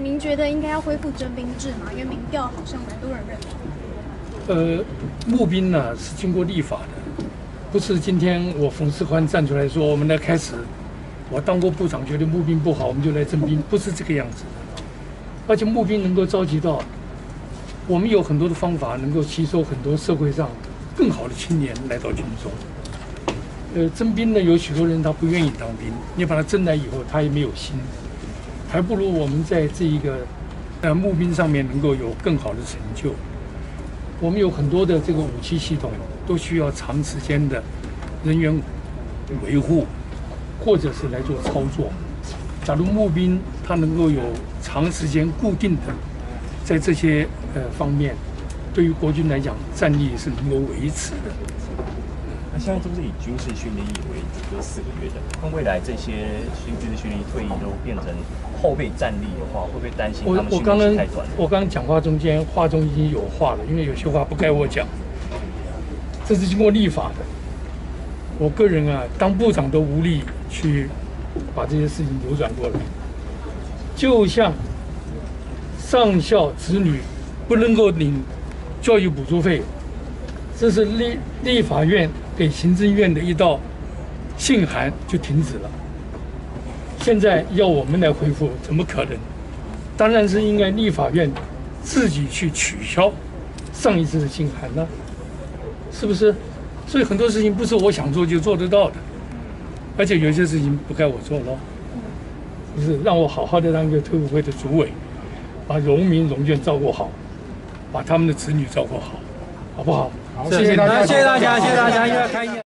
您觉得应该要恢复征兵制吗？因为民调好像蛮多人认同。 募兵呢是经过立法的，不是今天我冯世宽站出来说我们来开始，我当过部长，觉得募兵不好，我们就来征兵，不是这个样子的。而且募兵能够召集到，我们有很多的方法能够吸收很多社会上更好的青年来到军中。征兵呢，有许多人他不愿意当兵，你把他征来以后，他也没有心，还不如我们在这一个募兵上面能够有更好的成就。我们有很多的这个武器系统都需要长时间的人员维护，或者是来做操作。假如募兵他能够有长时间固定的在这些方面，对于国军来讲，战力是能够维持的。 那现在都是以军事训练役为主，就4个月的。那未来这些军事训练役退役都变成后备战力的话，会不会担心他们训练期太短？ 我刚刚讲话中间话中已经有话了，因为有些话不该我讲。这是经过立法的。我个人啊，当部长都无力去把这些事情扭转过来。就像上校子女不能够领教育补助费，这是立法院给行政院的一道信函就停止了。现在要我们来恢复，怎么可能？当然是应该立法院自己去取消上一次的信函呢，是不是？所以很多事情不是我想做就做得到的，而且有些事情不该我做咯，不是让我好好的当一个退伍会的主委，把荣民荣眷照顾好，把他们的子女照顾好，好不好？ 好，谢谢大家，谢谢大家，谢谢大家，因为开业。